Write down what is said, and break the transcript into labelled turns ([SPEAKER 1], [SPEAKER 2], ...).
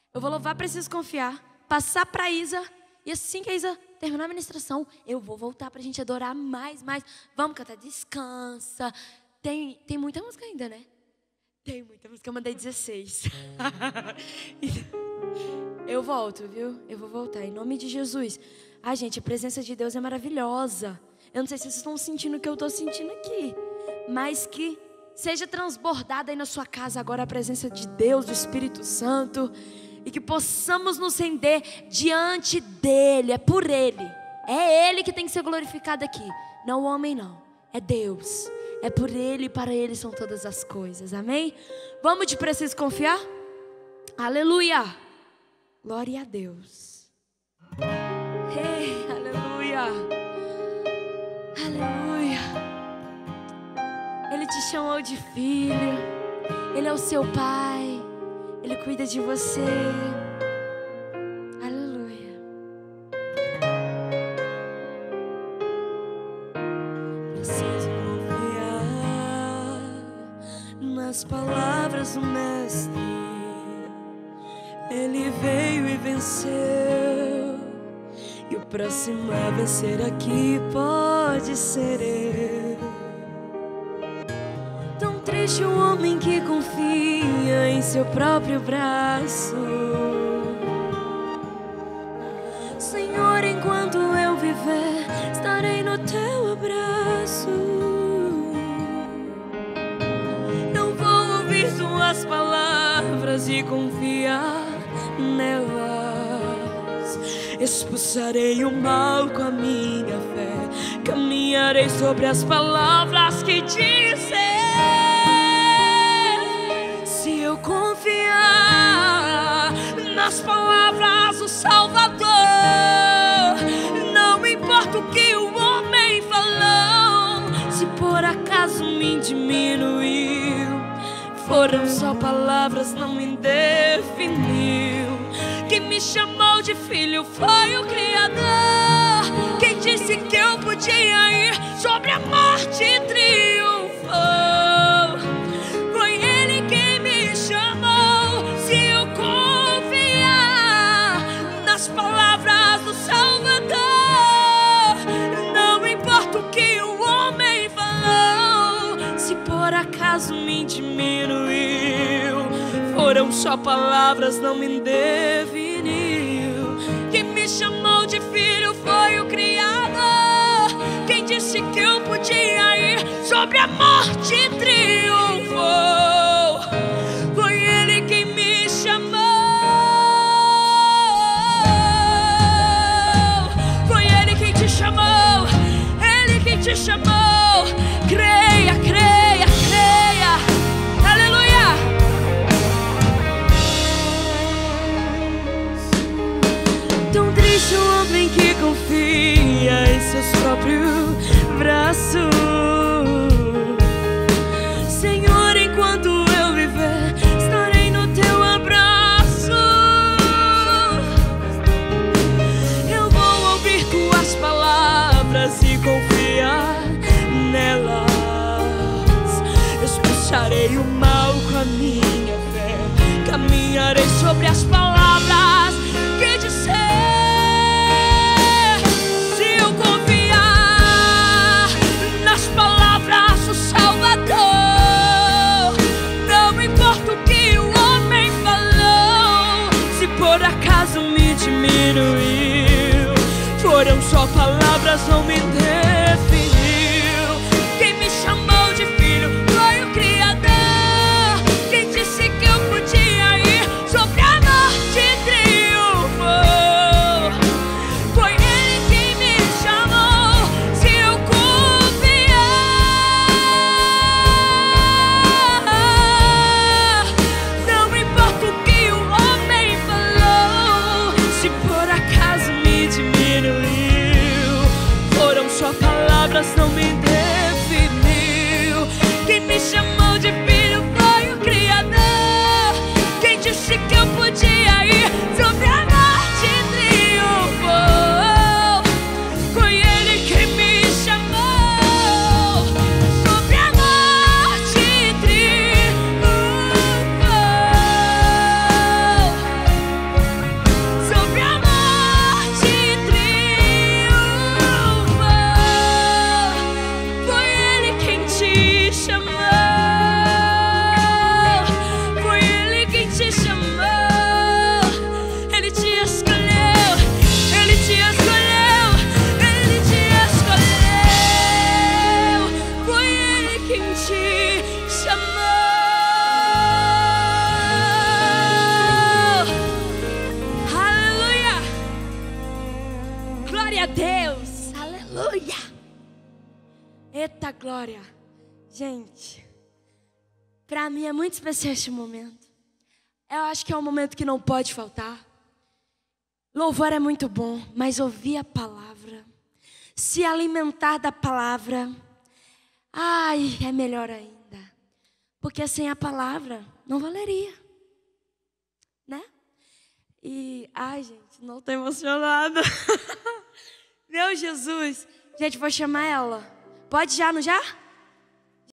[SPEAKER 1] Eu vou louvar, preciso confiar. Passar pra Isa. E assim que a Isa terminar a ministração, eu vou voltar pra gente adorar mais. Vamos cantar Descansa. Tem muita música ainda, né? Tem muita música. Eu mandei 16. Eu volto, viu? Eu vou voltar. Em nome de Jesus. Ah, gente, a presença de Deus é maravilhosa. Eu não sei se vocês estão sentindo o que eu estou sentindo aqui. Mas que seja transbordada aí na sua casa agora a presença de Deus, do Espírito Santo. E que possamos nos render diante dEle. É por Ele. É Ele que tem que ser glorificado aqui. Não o homem, não. É Deus. É por Ele e para Ele são todas as coisas. Amém? Vamos de preciso confiar? Aleluia. Glória a Deus. Ei, aleluia. Aleluia. Ele te chamou de filho. Ele é o seu pai. Ele cuida de você. Aleluia. Preciso confiar nas palavras do Mestre. Ele veio e venceu. E o próximo a vencer aqui pode ser eu. Tão triste o homem que confia em seu próprio braço. Senhor, enquanto eu viver, estarei no teu abraço. Eu vou ouvir tuas palavras e confiar nelas. Expulsarei o mal com a minha fé. Caminharei sobre as palavras que dizem. Se eu confiar nas palavras do Salvador, não importa o que o homem falou. Se por acaso me diminuiu, foram só palavras, não me definiu. Quem me chamou de filho foi o Criador. Quem disse que eu podia ir sobre a morte e triunfou. Foi Ele quem me chamou. Se eu confiar nas palavras do Salvador, não importa o que o homem falou. Se por acaso me diminuiu, foram só palavras, não me definiu. Quem me chamou de filho foi o Criador. Quem disse que eu podia ir sobre a morte e triunfou. Foi Ele quem me chamou. Foi Ele quem te chamou. Ele quem te chamou. Creia, creia, creia. Aleluia. Tão triste o homem que confia em seus próprios braços. Senhor, enquanto eu viver, estarei no teu abraço. Eu vou ouvir tuas palavras e confiar nelas. Expulsarei o mal com a minha fé. Caminharei sobre as palavras que disser. Se eu confiar nas palavras do Salvador, não importa o que o homem falou. Se por acaso me diminuiu, foram só palavras, não me definiu. Quem me chamou de filho foi o Criador. Quem disse que eu podia ir sobre a morte e triunfou. Foi Ele quem me chamou. Se eu confiar, não importa o que o homem falou. Se por acaso me diminuiu, foram só Eita glória. Gente, para mim é muito especial este momento. Eu acho que é um momento que não pode faltar. Louvor é muito bom, mas ouvir a palavra, se alimentar da palavra, ai, é melhor ainda. Porque sem a palavra não valeria, né? E, ai, gente, não tô emocionada. Meu Jesus. Gente, vou chamar ela. Pode já, não já?